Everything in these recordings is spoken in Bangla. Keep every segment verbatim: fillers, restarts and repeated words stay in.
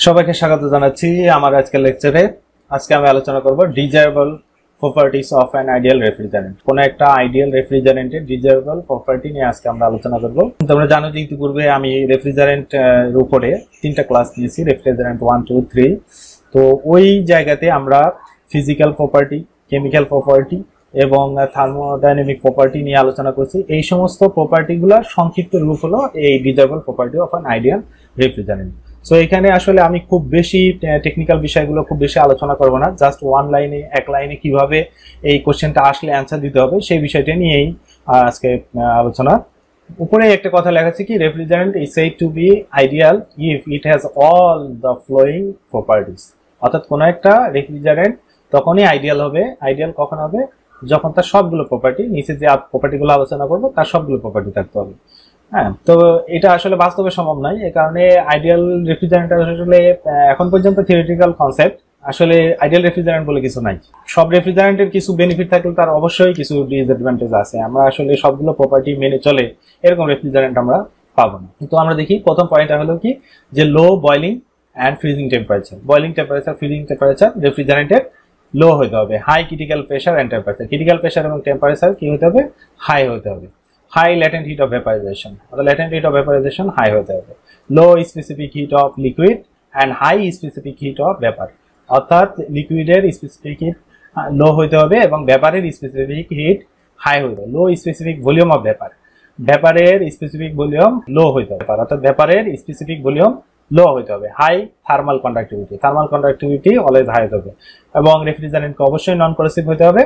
সবাইকে স্বাগত জানাচ্ছি আমার আজকের লেকচারে। আজকে আমি আলোচনা করব desirable properties of an ideal refrigerant. কোন একটা আইডিয়াল রেফ্রিজারেন্টের ডিজায়ারেবল প্রপার্টি নিয়ে আজকে আমরা আলোচনা করব। তোমরা জানো যে ইতিপূর্বে আমি রেফ্রিজারেন্ট এর উপরে তিনটা ক্লাস নিয়েছি, রেফ্রিজারেন্ট ওয়ান টু থ্রি। তো ওই জায়গাতে আমরা ফিজিক্যাল প্রপার্টি, কেমিক্যাল প্রপার্টি এবং থার্মোডাইনামিক প্রপার্টি নিয়ে আলোচনা করছি। এই সমস্ত প্রপার্টিগুলোর সংক্ষিপ্ত রূপ হলো এই desirable property of an ideal refrigerant. So এখানে আসলে আমি খুব বেশি টেকনিক্যাল বিষয়গুলো খুব বেশি আলোচনা করব না, জাস্ট ওয়ান লাইনে এক লাইনে কিভাবে এই কোশ্চেনটা আসলে অ্যান্সার দিতে হবে সেই বিষয়টা নিয়েই আজকে আলোচনা। উপরে একটা কথা লেখা আছে কি, refrigerant is said to be ideal if it has all the following properties. অর্থাৎ কোনো একটা রেফ্রিজারেন্ট তখনই আইডিয়াল হবে। আইডিয়াল কখন হবে? যখন তার সবগুলো প্রপার্টি, নিচে যে প্রপার্টিগুলো আলোচনা করবো তার সবগুলো প্রপার্টি থাকতে হবে। হ্যাঁ, তো এটা আসলে বাস্তবে সম্ভব নয়। এই কারণে আইডিয়াল রেফ্রিজারেন্ট আসলে এখন পর্যন্ত থিওরিটিক্যাল কনসেপ্ট, আসলে আইডিয়াল রেফ্রিজারেন্ট বলে কিছু নাই। সব রেফ্রিজারেন্টের কিছু বেনিফিট থাকলে তার অবশ্যই কিছু ডিসঅ্যাডভান্টেজ আছে। আমরা আসলে সবগুলো প্রপার্টি মেনে চলে এরকম রেফ্রিজারেন্ট আমরা পাবো না। কিন্তু আমরা দেখি প্রথম পয়েন্টটা হলো কি, যে low boiling and freezing temperature. Boiling temperature, freezing temperature রেফ্রিজারেন্টের লো হতে হবে। High critical pressure and temperature, critical pressure এবং টেম্পারেচার কি হতে হবে? হাই হতে হবে। High latent heat of vaporization, the latent heat of vaporization high হতে হবে। Low specific heat of liquid and high specific heat of vapor, অর্থাৎ লিকুইডের স্পেসিফিক হিট লো হতে হবে এবং ভ্যাপারের স্পেসিফিক হিট হাই হতে হবে। Low specific volume of vapour, ভ্যাপারের স্পেসিফিক ভলিউম লো হতে হবে, অর্থাৎ ভ্যাপারের স্পেসিফিক ভলিউম লো হতে হবে। High thermal conductivity, thermal conductivity always high হতে হবে এবং রেফ্রিজারেন্টকে অবশ্যই নন করোসিভ হতে হবে।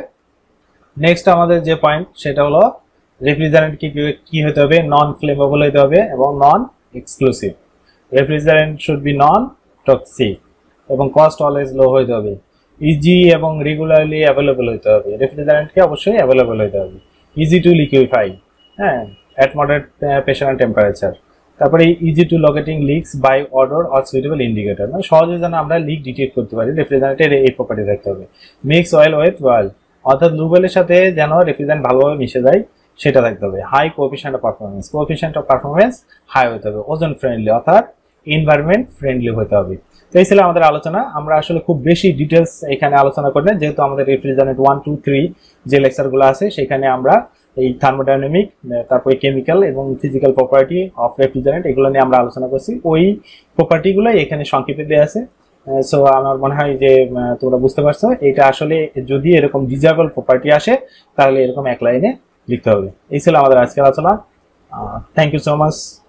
নেক্সট আমাদের যে পয়েন্ট সেটা হলো রেফ্রিজারেন্ট কি কি হতে হবে? নন ফ্লেমেবল হতে হবে এবং non exclusive. Refrigerant should be non toxic এবং কস্ট অলওয়েজ লো হতে হবে। ইজি এবং রেগুলারলি অ্যাভেলেবল হতে হবে। রেফ্রিজারেন্টকে অবশ্যই অ্যাভেলেবল হতে হবে। ইজি টু লিকুইফাই, হ্যাঁ, at moderate pressure and temperature. তারপরে easy to locating leaks by order or suitable indicator, মানে সহজে যেন আমরা লিক ডিটেক্ট করতে পারি, রেফ্রিজারেন্টের এই প্রপার্টি থাকতে হবে। মিক্স অয়েল উইথ অয়েল, অর্থাৎ লুবেলের সাথে যেন রেফ্রিজারেন্ট ভালোভাবে মিশে যায় সেটা থাকতে হবে। High coefficient of performance, coefficient of performance high হতে হবে। ওজন ফ্রেন্ডলি, অর্থাৎ এনভায়রনমেন্ট ফ্রেন্ডলি হতে হবে। তো এই ছিল আমাদের আলোচনা। আমরা আসলে খুব বেশি ডিটেলস এখানে আলোচনা করি না, যেহেতু আমাদের রেফ্রিজারেন্ট ওয়ান টু থ্রি যে লেকচারগুলো আছে সেখানে আমরা এই থার্মোডাইনামিক, তারপরে কেমিক্যাল এবং ফিজিক্যাল প্রপার্টি অফ রেফ্রিজারেন্ট এগুলো নিয়ে আমরা আলোচনা করছি। ওই প্রপার্টিগুলো এখানে সংক্ষেপে দেওয়া আছে। সো আমার মনে হয় যে তোমরা বুঝতে পারছো এটা আসলে যদি এরকম ডিজায়ারেবল প্রপার্টি আসে তাহলে এরকম এক লাইনে লিখতে হবে। এই ছিল আমাদের আজকের আলোচনা। Thank you so much.